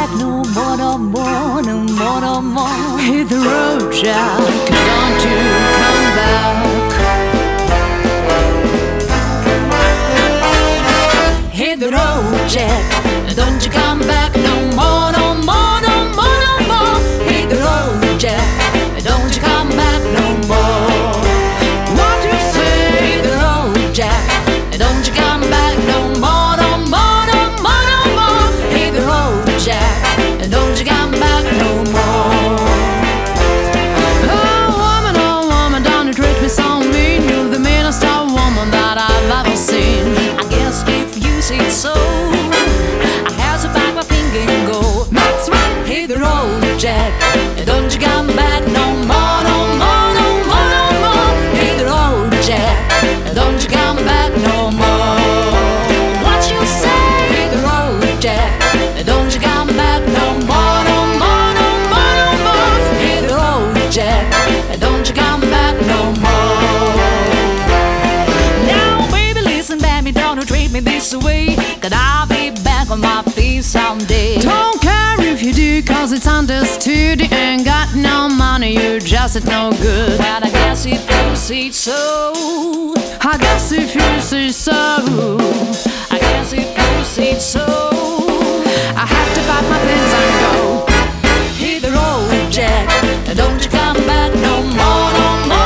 back no more, no more, no more, no more. Hit the road, Jack, don't you come back. Hit the road, Jack, don't you come back no more, no more, no more, no more. Hit the road, Jack, don't you come back no more. What you say? Hit the road, Jack, don't you come back no more, no more, no more, no more. Hit the road, Jack, don't you come back no more. Oh woman, don't you treat me so mean. You're the meanest woman that I've ever seen. I guess if you say so, I have to pack my finger and go. That's right. Hit the road, Jack, don't you come back no more, no more, no more, no more. Hit the road, Jack, don't you come back no more. What you say? Hit the road, Jack, don't you come back no more, no more, no more, no more. Hit the road, Jack, don't you come back no more. Now, baby, listen, baby, don't you treat me this way, 'cause I'll be back on my feet someday. Don't care if you do, 'cause it's understood. You ain't got no money, you're just no good. Well, I guess if you say so, I guess if you say so, I guess if you say so, I have to pack my things and go. hit the road, Jack, don't you come back no more, no more.